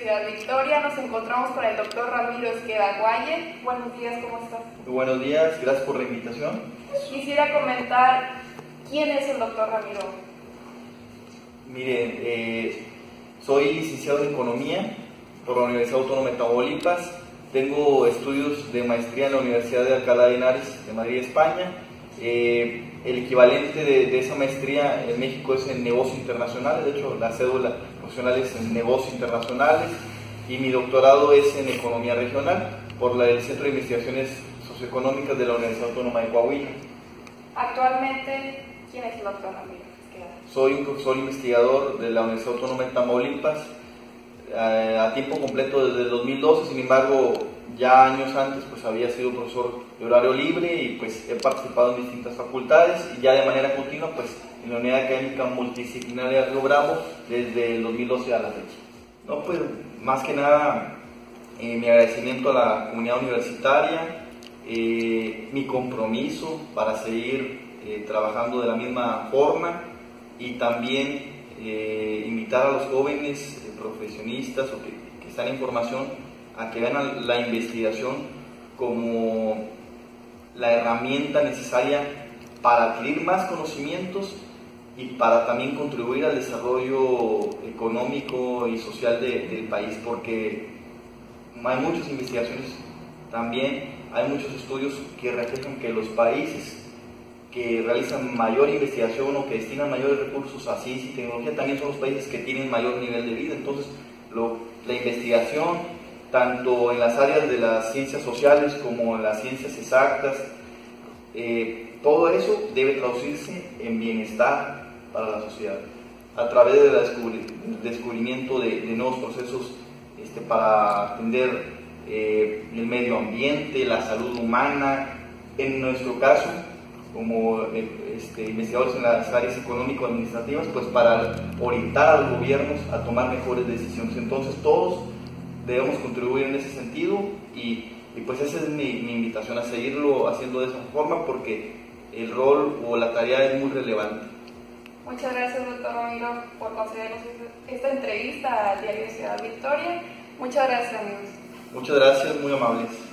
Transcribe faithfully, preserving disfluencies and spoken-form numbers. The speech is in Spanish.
Ciudad Victoria. Nos encontramos con el doctor Ramiro Esqueda Guaye. Buenos días, ¿cómo estás? Muy buenos días, gracias por la invitación. Quisiera comentar quién es el doctor Ramiro. Miren, eh, soy licenciado en Economía por la Universidad Autónoma de Tamaulipas. Tengo estudios de maestría en la Universidad de Alcalá de Henares de Madrid, España. Eh, el equivalente de, de esa maestría en México es en negocios internacionales. De hecho, la cédula profesional es en negocios internacionales, y mi doctorado es en economía regional por la, el Centro de Investigaciones Socioeconómicas de la Universidad Autónoma de Coahuila. Actualmente, ¿quién es el doctor Ramiro Esqueda? Soy un profesor investigador de la Universidad Autónoma de Tamaulipas eh, a tiempo completo desde el dos mil doce. Sin embargo, ya años antes pues había sido profesor de horario libre y pues he participado en distintas facultades, y ya de manera continua pues en la unidad académica multidisciplinaria Río Bravo desde el dos mil doce a la fecha. No, pues más que nada eh, mi agradecimiento a la comunidad universitaria, eh, mi compromiso para seguir eh, trabajando de la misma forma, y también eh, invitar a los jóvenes eh, profesionistas o que, que están en formación a que vean la investigación como la herramienta necesaria para adquirir más conocimientos y para también contribuir al desarrollo económico y social de, del país, porque hay muchas investigaciones, también hay muchos estudios que reflejan que los países que realizan mayor investigación o que destinan mayores recursos a ciencia y tecnología también son los países que tienen mayor nivel de vida. Entonces, lo, la investigación, tanto en las áreas de las ciencias sociales como en las ciencias exactas, eh, todo eso debe traducirse en bienestar para la sociedad, a través del descubri descubrimiento de, de nuevos procesos este, para atender eh, el medio ambiente, la salud humana. En nuestro caso, como este, investigadores en las áreas económico-administrativas, pues para orientar a los gobiernos a tomar mejores decisiones. Entonces todos debemos contribuir en ese sentido, y, y pues esa es mi, mi invitación a seguirlo haciendo de esa forma, porque el rol o la tarea es muy relevante. Muchas gracias, doctor Ramiro, por concedernos esta entrevista al diario Ciudad Victoria. Muchas gracias, amigos. Muchas gracias, muy amables.